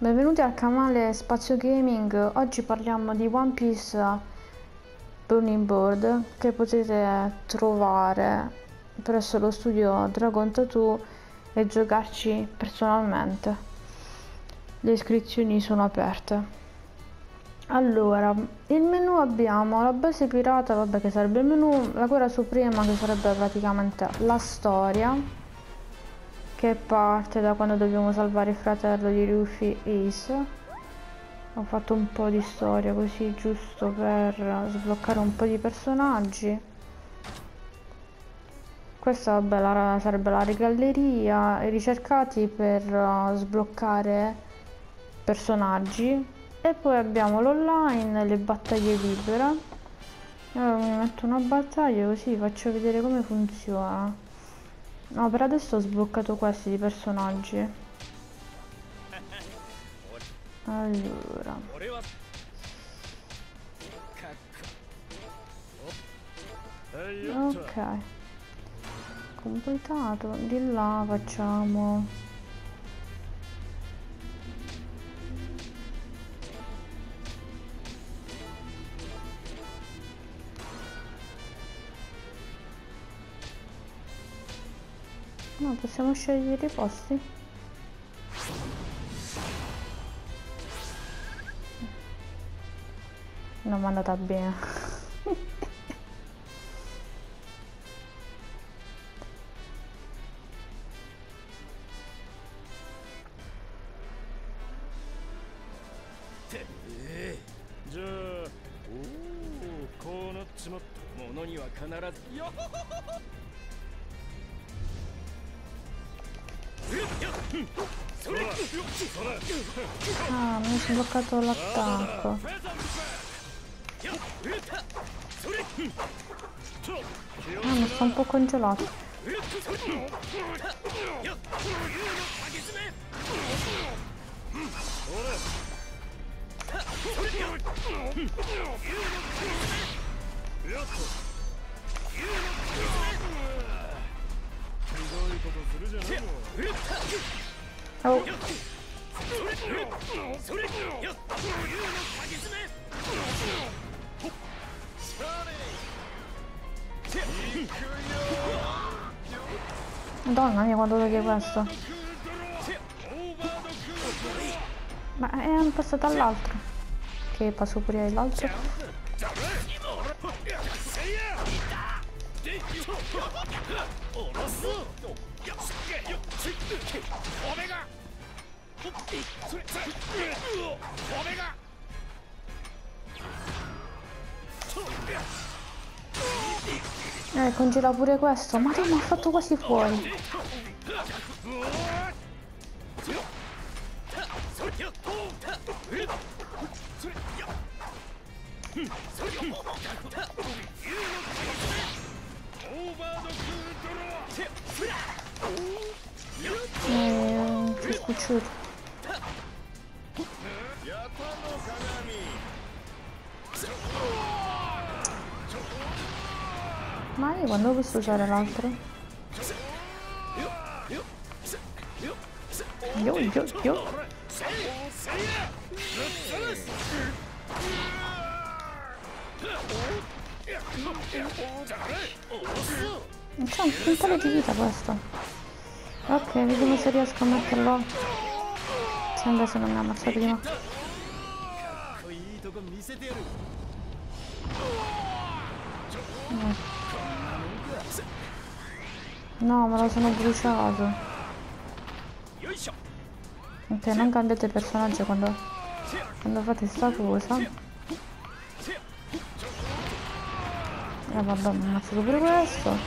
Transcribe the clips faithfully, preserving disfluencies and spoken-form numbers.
Benvenuti al canale Spazio Gaming. Oggi parliamo di One Piece Burning World che potete trovare presso lo studio Dragon Tattoo e giocarci personalmente. Le iscrizioni sono aperte. Allora, il menu abbiamo la base pirata, vabbè, che sarebbe il menu, la guerra suprema, che sarebbe praticamente la storia, che parte da quando dobbiamo salvare il fratello di Luffy, Ace. Ho fatto un po' di storia così, giusto per sbloccare un po' di personaggi. Questa vabbè, la, sarebbe la regalleria, i ricercati per uh, sbloccare personaggi. E poi abbiamo l'online, le battaglie libere. Allora mi metto una battaglia così faccio vedere come funziona. No, per adesso ho sbloccato questi di personaggi. Allora. Ok. Completato. Di là facciamo. No, possiamo scegliere i posti. Non mi è andata bene. Ah, mi sono bloccato l'attacco. Ah, mi sta un po' congelato. Oh. Madonna mia, quando toglie questo. Ma è passato all'altro. Che passo pure all'altro. Eh, congela pure questo. Madonna, ha fatto quasi fuori. Eh, che scucciuto. Ma io quando ho visto usare l'altro? Yo yo yo. Non c'è un puntale di vita questo. Ok, vediamo se riesco a metterlo. Sembra se non mi ha ammazzato prima. No. No, me lo sono bruciato. Ok, non cambiate personaggio quando, quando fate sta cosa. E eh, vabbè, mi ho ammazzato pure questo.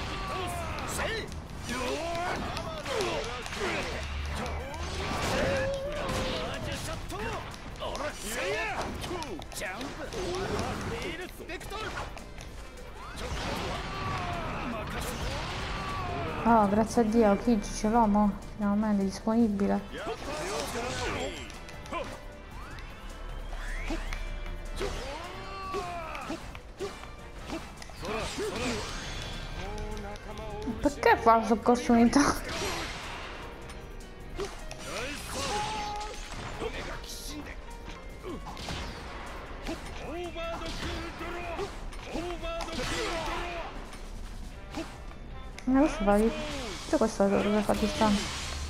Oh, grazie a Dio, Kiji ce l'ho, mo. Finalmente è disponibile. Perché fa soccorso unità? Ma questo fa di... Cioè questo dove fa distanza.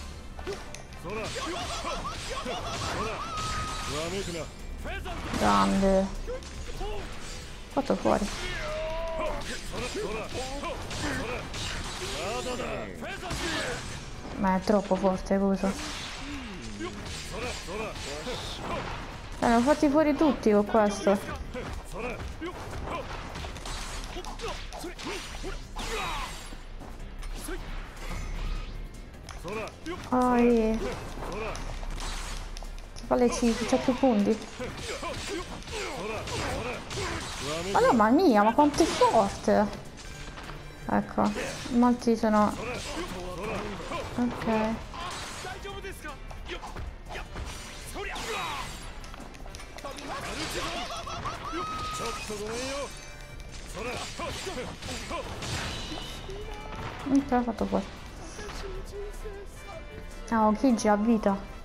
Grande. Fatto fuori. Ma è troppo forte questo. Eh, l'ho fatti fuori tutti con questo. Poi si fa le cifre, c'ha più punti. Ma no, mamma mia, ma quanto è forte! Ecco, molti sono... Ok. Ok, ho fatto fuori. Ah, oh, Kiji ha vita.